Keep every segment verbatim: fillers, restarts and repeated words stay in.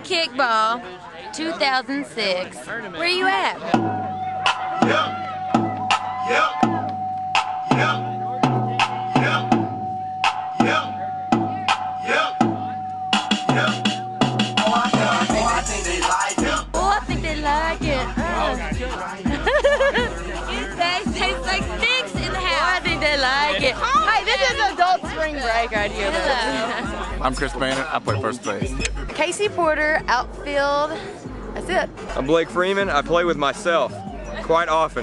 Kickball two thousand six. Where you at? Yep. Yep. Yep. Yep. Yep. Yep. Yep. Oh, I think they like it. Oh, I think they like it. They taste like figs in the house. Oh, I think they like it. Hi, this is Adult Spring Break right here. Hello. I'm Chris Bannett. I play first base. Casey Porter, outfield. That's it. I'm Blake Freeman. I play with myself quite often.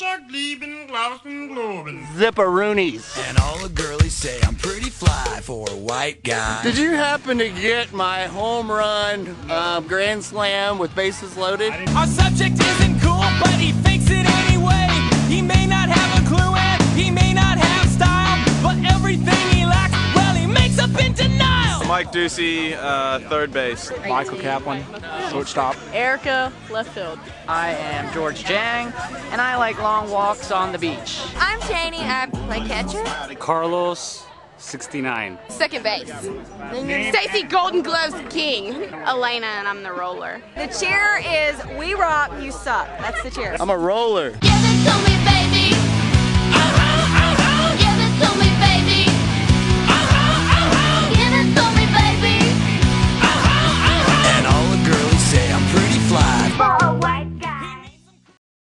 Zipperoonies. And all the girlies say I'm pretty fly for a white guy. Did you happen to get my home run uh, grand slam with bases loaded? Our subject isn't cool, but he fakes it anyway. He may not have a clue and he may not have style, but everything he lacks, well, he makes up in denial. Mike Ducey, uh, third base. Michael Kaplan, shortstop. Erica, left field. I am George Jang, and I like long walks on the beach. I'm Cheney. I play catcher. Carlos, sixty-nine. Second base. Stacy Golden Gloves King. Elena, and I'm the roller. The cheer is "We rock, you suck." That's the cheer. I'm a roller. Give it to me, baby. Uh-huh, uh-huh. Give it to me, baby.